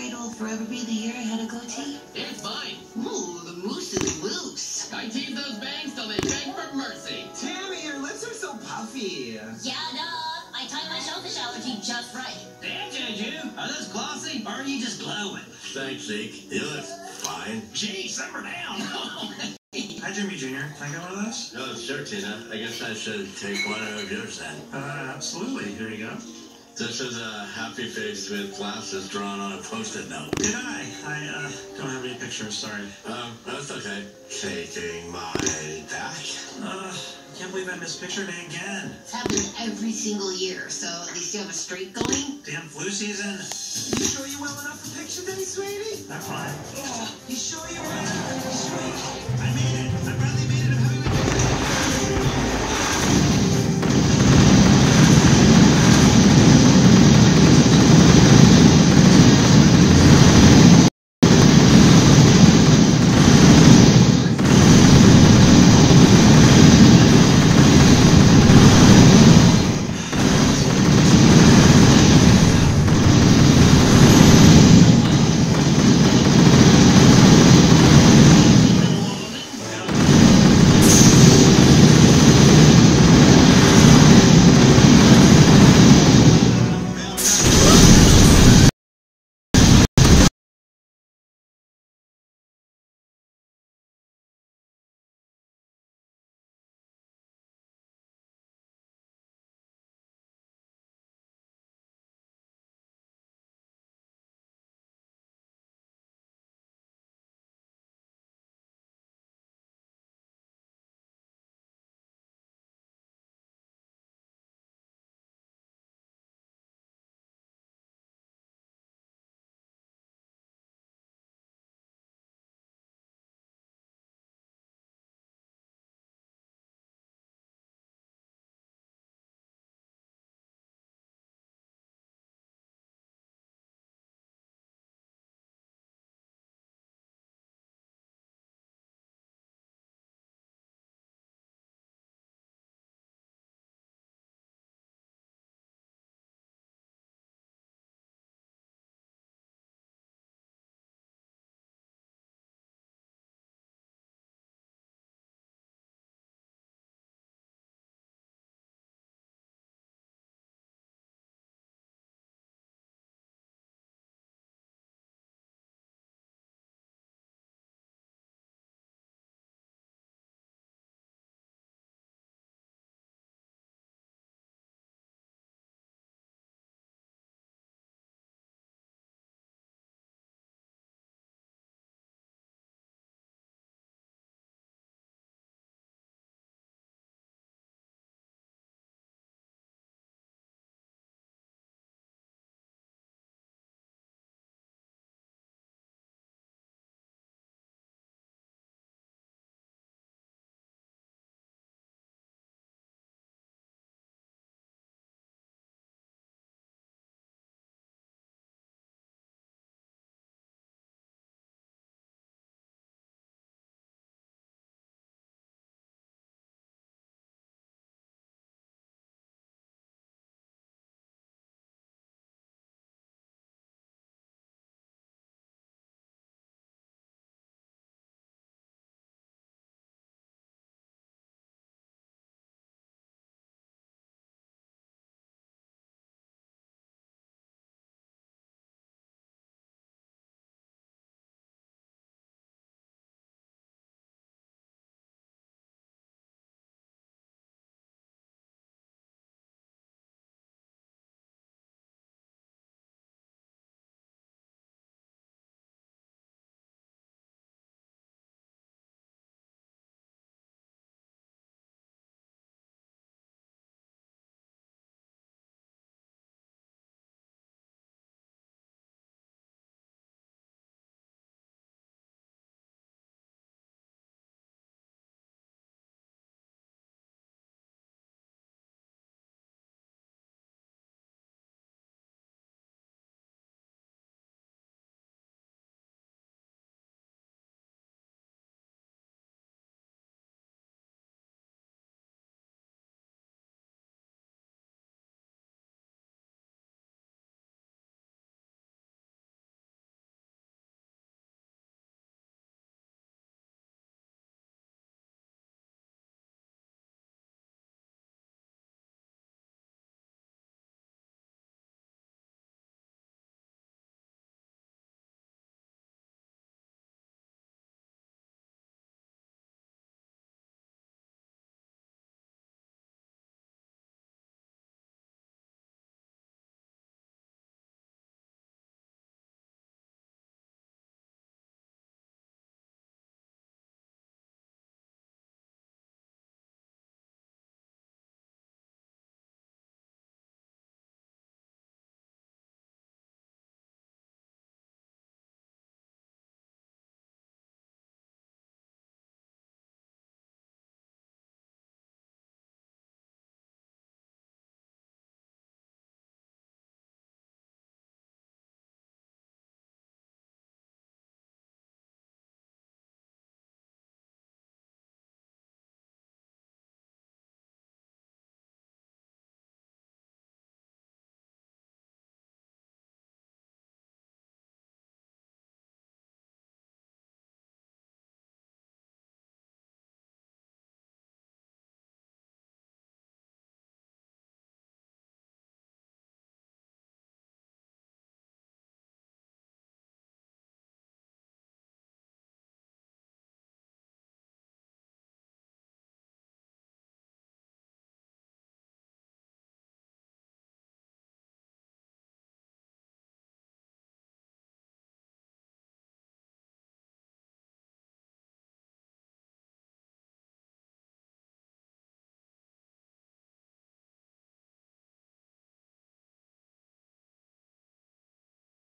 it'll forever be the year I had a goatee? It's fine. Ooh, the moose is loose. I tease those bangs till they beg for mercy. Tammy, your lips are so puffy. Yeah, duh. I timed my shellfish allergy just right. Damn, Juju. Are those glossy, or are you just glowing? Thanks, Zeke. You look fine. Gee, simmer down. Hi, Jimmy Jr. Can I get one of those? No, sure, Tina. I guess I should take one of yours then. Absolutely. Here you go. This is a happy face with glasses drawn on a Post-it note. Did I? I don't have any pictures, sorry. That's okay. Taking my back. I can't believe I missed picture day again. It's happening every single year, so at least you have a streak going. Damn flu season. You sure you well enough for picture day, sweetie? I'm fine. You sure you will? You sure you... I made it. I finally made it.